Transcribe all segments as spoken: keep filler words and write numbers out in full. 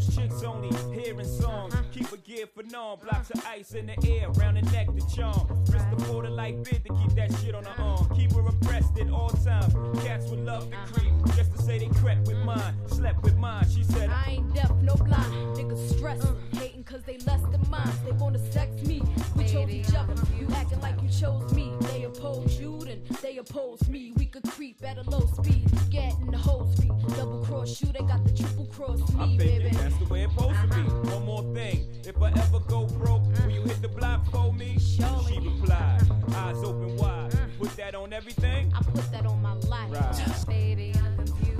those chicks only hearing songs. Uh-huh. Keep a gear for norm, blocks of ice in the air, round the neck to charm. Wrist the border like bid to keep that shit on her arm. Keep her abreast at all times. Cats would love to creep, just to say they crept with mine, slept with mine. She said, I ain't deaf, no blind. Niggas stressing, hating cause they less than mine. They wanna sex me, we chose each other. You acting like you chose me. They oppose you, then they oppose me. We could creep at a low speed, get in the whole street. Double cross you, they got the triple cross me, I baby. That's the way it's supposed to be. One more thing, if I ever go broke, will you hit the block for me? Surely. She replied, eyes open wide. Put that on everything? I put that on my life. Right. Baby, I'm confused.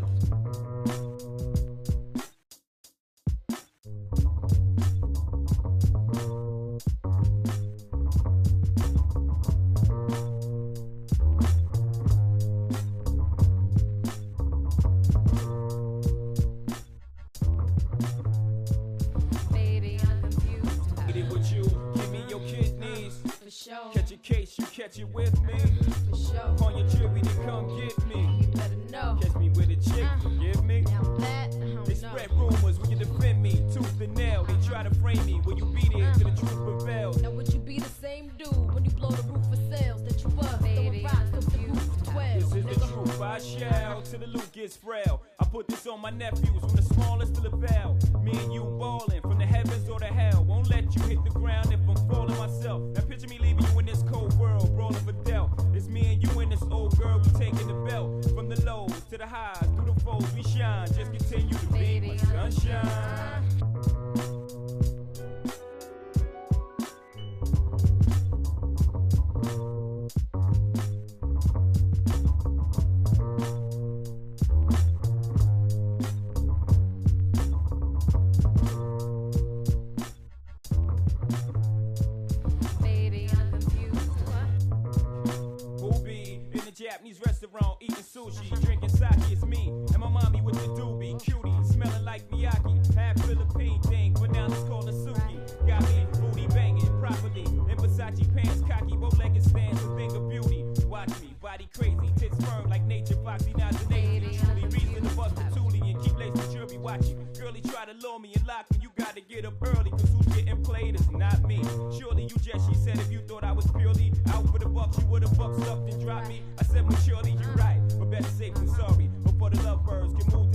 Catch a case, you catch it with me. For sure. On your jury, they come get me. You better know. Catch me with a chick, uh, forgive me. Now that, I don't they know. spread rumors, will you defend me? Tooth and nail, they try to frame me. Will you be there till the truth prevails? Now would you be the same dude when you blow the roof for sales that you were? Throwing rocks up the roof twelve. This is the truth, I shall, till the loot gets frail. I put this on my nephews, from the smallest to the bell. Me and you ballin', from the heavens or the hell. Won't let you hit the ground if I'm falling myself. Now picture me leaving you in this cold world, brawling for Dell. It's me and you and this old girl, we taking the belt. From the lows to the highs, through the foes we shine. Just continue to be my sunshine. Japanese restaurant, eating sushi, drinking sake, it's me and my mommy with the doobie, cutie, smelling like Miyake, half Philippine thing, but now it's called a Suki. Got me booty banging properly, in Versace pants, cocky, bow-legged stands, a thing of beauty. Watch me, body crazy, tits firm like nature, foxy, nozzinazy, truly reason to bust the toolie and keep lacing jury watching. Girlie try to lure me and lock me, you gotta get up early, cause who's getting played is not me. Surely you just, she said, if you thought I was purely out for the bucks, you would've bucked up and dropped me. I said, well, surely you're right, but better safe than sorry. Before the lovebirds can move